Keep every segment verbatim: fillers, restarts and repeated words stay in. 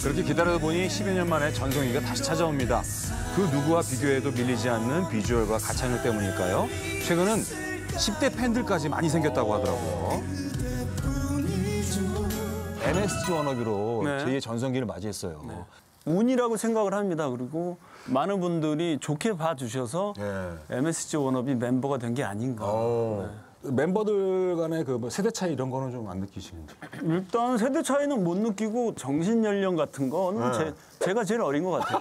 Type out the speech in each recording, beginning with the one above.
그렇게 기다리다 보니 십여 년 만에 전성기가 다시 찾아옵니다. 그 누구와 비교해도 밀리지 않는 비주얼과 가창력 때문일까요? 최근은 십 대 팬들까지 많이 생겼다고 하더라고요. 엠에스지 워너비로 네. 제이의 전성기를 맞이했어요. 네. 운이라고 생각을 합니다. 그리고 많은 분들이 좋게 봐주셔서 네. 엠에스지 워너비 멤버가 된 게 아닌가. 어. 네. 멤버들 간의 그 뭐 세대 차이 이런 거는 좀 안 느끼시는지? 일단 세대 차이는 못 느끼고 정신 연령 같은 거는 네. 제, 제가 제일 어린 것 같아요.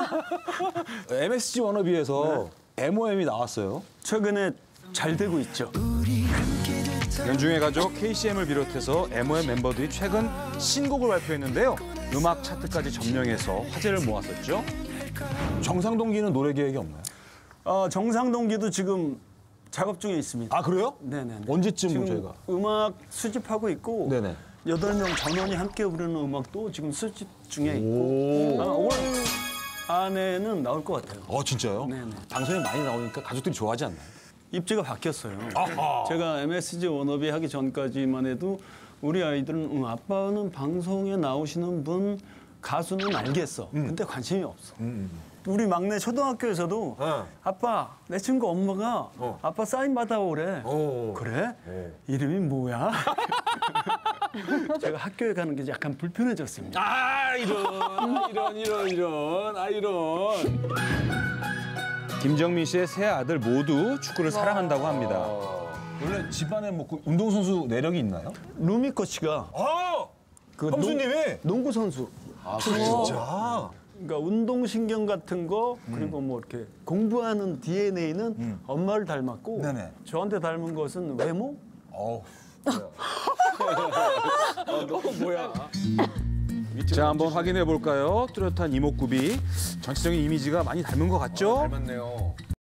엠에스지 워너비에서 엠오엠이 나왔어요. 최근에 잘 되고 있죠. 연중의 가족 케이씨엠을 비롯해서 엠오엠 멤버들이 최근 신곡을 발표했는데요. 음악 차트까지 점령해서 화제를 모았었죠. 정상동기는 노래 계획이 없나요? 어, 정상동기도 지금 작업 중에 있습니다. 아 그래요? 네네. 언제쯤 지금 저희가? 음악 수집하고 있고 네네. 여덟 명 전원이 함께 부르는 음악도 지금 수집 중에 있고 오. 아마 올 안에는 나올 것 같아요. 어 진짜요? 네네. 방송에 많이 나오니까 가족들이 좋아하지 않나요? 입지가 바뀌었어요. 아하. 제가 엠에스지 워너비 하기 전까지만 해도 우리 아이들은 응, 아빠는 방송에 나오시는 분 가수는 알겠어. 음. 근데 관심이 없어. 우리 막내 초등학교에서도 어. 아빠 내 친구 엄마가 어. 아빠 사인 받아오래. 오. 그래? 오. 이름이 뭐야? 제가 학교에 가는 게 약간 불편해졌습니다. 아 이런 이런 이런 이런 아 이런. 김정민 씨의 세 아들 모두 축구를 사랑한다고 합니다. 어. 원래 집안에 뭐 그 운동선수 내력이 있나요? 루미 코치가 아 그 형수님이? 농구 선수. 아 진짜. 그러니까 운동신경 같은 거 그리고 뭐 이렇게 공부하는 디엔에이는 엄마를 닮았고 네네. 저한테 닮은 것은 외모? 어우. 뭐야? 자, 한번 확인해 볼까요? 뚜렷한 이목구비. 전체적인 이미지가 많이 닮은 것 같죠? 닮았네요.